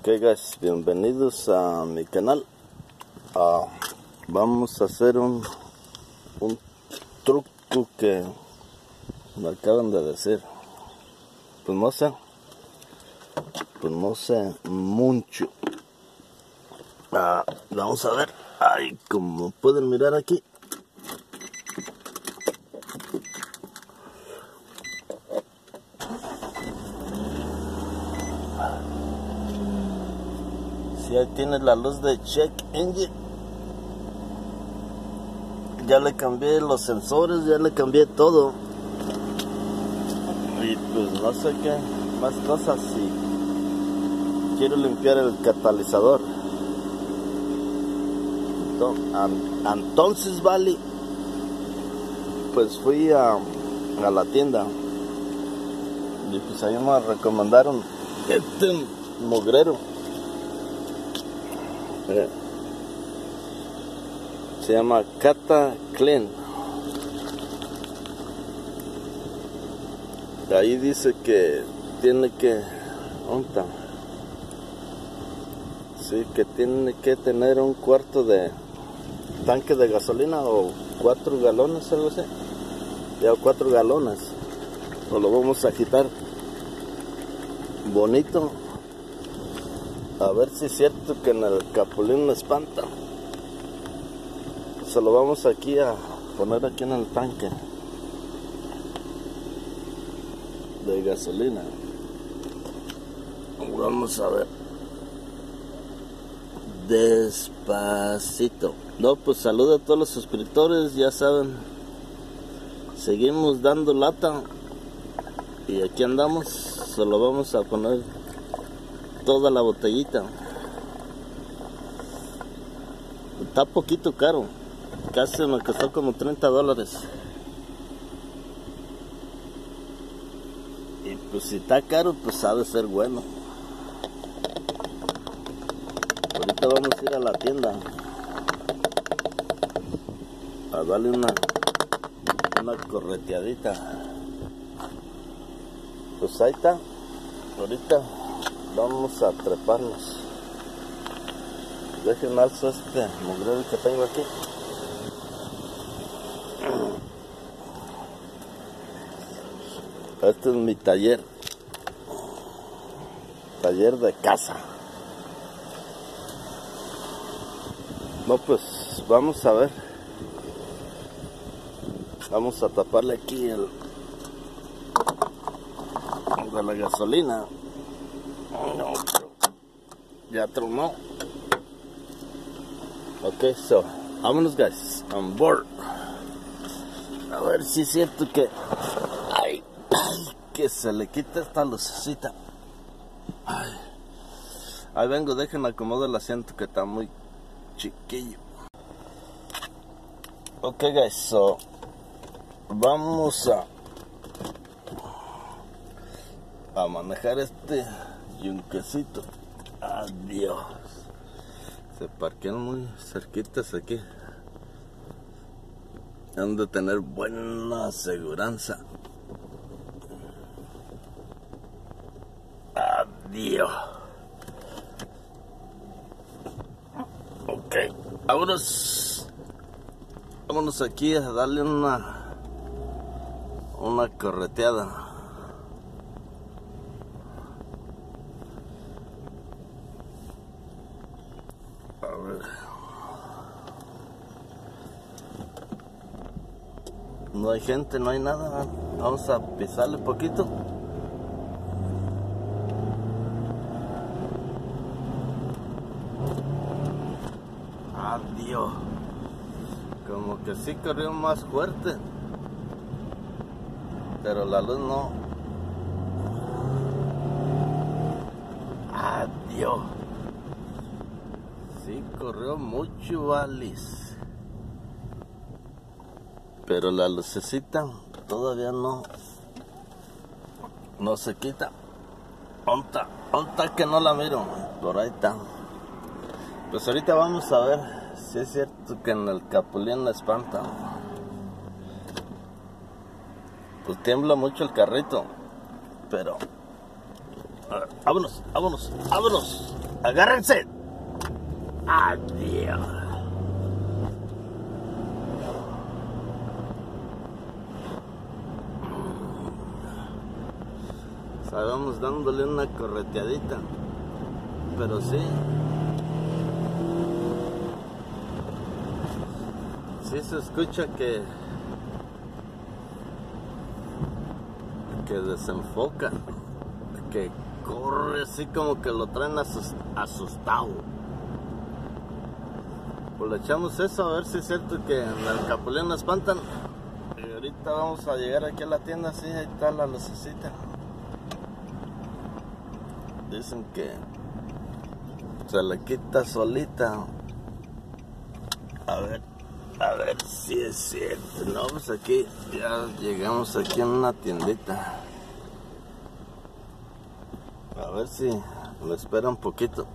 Ok guys, bienvenidos a mi canal. Vamos a hacer un truco que me acaban de decir. Pues no sé mucho. Vamos a ver. Ay, como pueden mirar aquí, si ahí tienes la luz de check engine. Ya le cambié los sensores, ya le cambié todo. Y pues no sé qué más cosas. Si quiero limpiar el catalizador, entonces vale, pues fui a la tienda y pues ahí me recomendaron este mugrero. Se llama Cata Clean. Ahí dice que tiene que, sí, que tiene que tener un cuarto de tanque de gasolina o 4 galones, algo así. Ya 4 galones. Pues lo vamos a agitar bonito. A ver si es cierto que en el capulín me espanta. Se lo vamos aquí a poner aquí en el tanque de gasolina. Vamos a ver. Despacito. No, pues saludo a todos los suscriptores, ya saben. Seguimos dando lata. Y aquí andamos. Se lo vamos a poner toda la botellita. Está poquito caro. Casi me costó como $30. Y pues si está caro, pues ha de ser bueno. Ahorita vamos a ir a la tienda a darle una correteadita. Pues ahí está. Ahorita vamos a treparnos. Dejen alzo este mugrero que tengo aquí. Este es mi taller de casa. No, pues vamos a ver. Vamos a taparle aquí el de la gasolina. No, ya tronó. Ok, so vámonos guys, on board. A ver si es cierto que que se le quita esta lucecita. Ahí vengo, dejen acomodar el asiento que está muy chiquillo. Ok guys, so vamos a manejar este yunquecito. Adiós. Se parquean muy cerquitas aquí. Han de tener buena aseguranza. Adiós. Ok, vámonos aquí a darle una correteada. A ver. No hay gente, no hay nada. Vamos a pisarle poquito. Adiós. Como que sí corrió más fuerte, pero la luz no. Adiós. Sí corrió mucho, valis. Pero la lucecita todavía no se quita. Onta que no la miro. Por ahí está. Pues ahorita vamos a ver si es cierto que en el capulín me espanta. Pues tiembla mucho el carrito, pero a ver, vámonos. Agárrense. Adiós. Vamos dándole una correteadita, pero sí se escucha que desenfoca, que corre así como que lo traen asustado. Pues le echamos eso a ver si es cierto que en el Capulín nos espantan. Y ahorita vamos a llegar aquí a la tienda, así ahí está la lucecita. Dicen que se le quita solita. A ver si es cierto. No, pues aquí ya llegamos aquí en una tiendita. A ver si me espera un poquito.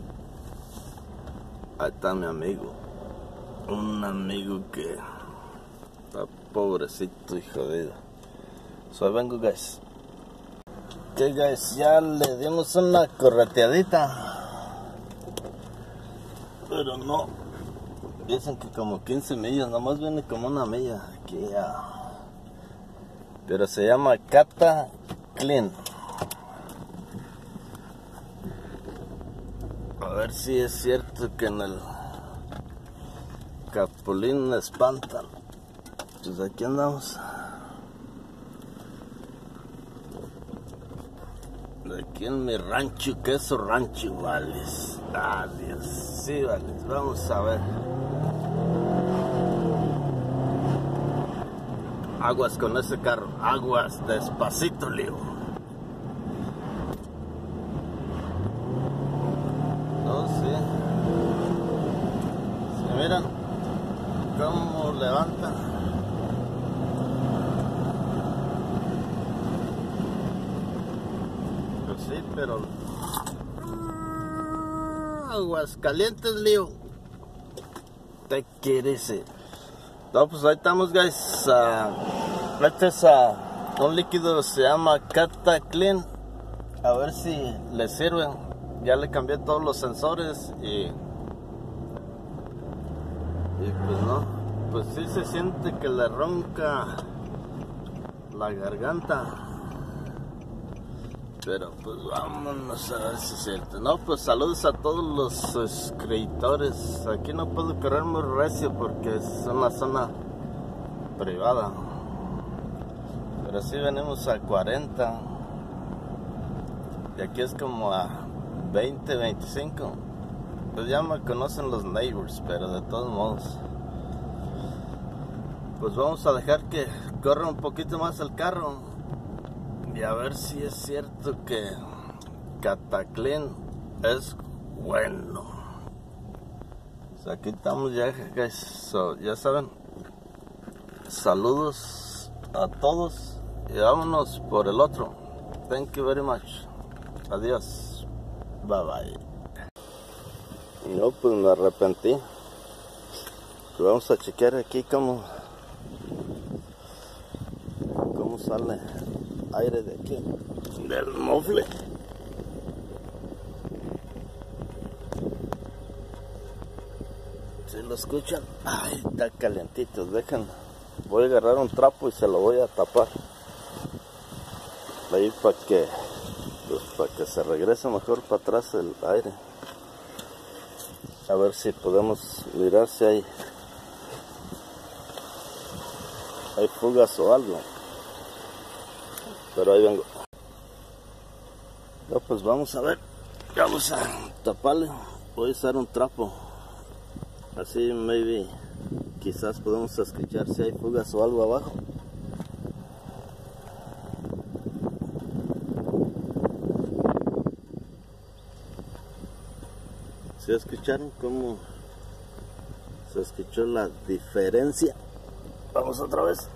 Ahí está mi amigo. Un amigo que está pobrecito y jodido. So, vengo, guys. Ok, guys, ya le dimos una correteadita, pero no, dicen que como 15 millas, nomás viene como una milla aquí ya. Pero se llama Cata Clean. A ver si es cierto que en el Capulín me espantan. Pues aquí andamos. Aquí en mi rancho, queso rancho, vales. Adiós, sí, vales. Vamos a ver. Aguas con ese carro, aguas, despacito, Leo. No, sí. Sí, miran cómo levanta. Sí, pero aguas calientes, Leo. Te quieres. No, pues ahí estamos, guys. Este es un líquido, se llama Cata Clean. A ver si le sirven. Ya le cambié todos los sensores y pues no, pues sí se siente que le ronca la garganta. Pero pues vámonos a ver si es cierto. No, pues saludos a todos los suscriptores. Aquí no puedo correr muy recio porque es una zona privada. Pero sí venimos a 40. Y aquí es como a 20, 25. Pues ya me conocen los neighbors, pero de todos modos. Pues vamos a dejar que corra un poquito más el carro. Y a ver si es cierto que Cata Clean es bueno. Pues aquí estamos ya, guys. So, ya saben. Saludos a todos. Y vámonos por el otro. Thank you very much. Adiós. Bye bye. No, pues me arrepentí. Vamos a chequear aquí cómo sale aire de aquí, del mofle. ¿Sí lo escuchan? Ay, está calentito. Dejen, voy a agarrar un trapo y se lo voy a tapar ahí para que se regrese mejor para atrás el aire. A ver si podemos mirar si hay fugas o algo. Pero ahí vengo. No, pues vamos a ver. Vamos a taparle. Voy a usar un trapo. Así maybe quizás podemos escuchar si hay fugas o algo abajo. ¿Sí escucharon cómo se escuchó la diferencia? Vamos otra vez.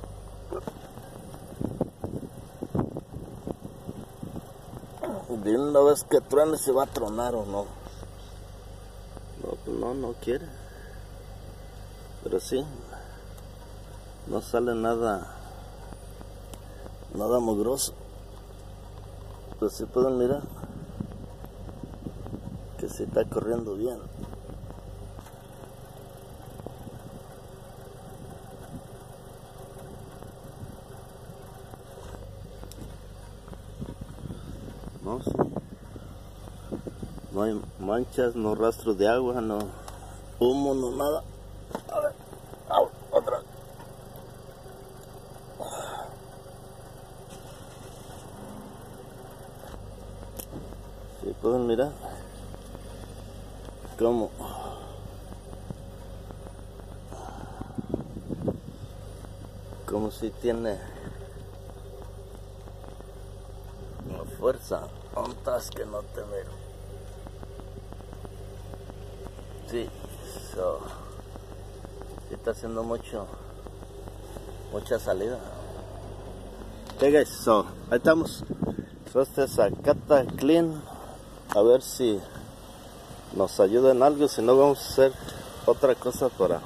De una vez que truene se va a tronar o no. No, pues no quiere. Pero sí, no sale nada mugroso. Pues sí pueden mirar. que se está corriendo bien. No, sí. No hay manchas, no rastros de agua, no humo, no nada. A ver, otra. Si pueden mirar como si tiene una fuerza. Ontas que no te veo. Sí, sí está haciendo mucha salida. Okay guys, ahí estamos. Este es Acata Clean. A ver si nos ayuda en algo, si no vamos a hacer otra cosa para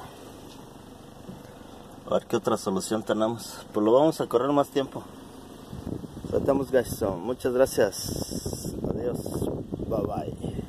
a ver qué otra solución tenemos. Pues lo vamos a correr más tiempo. Ahí estamos guys, muchas gracias. Adiós, bye bye.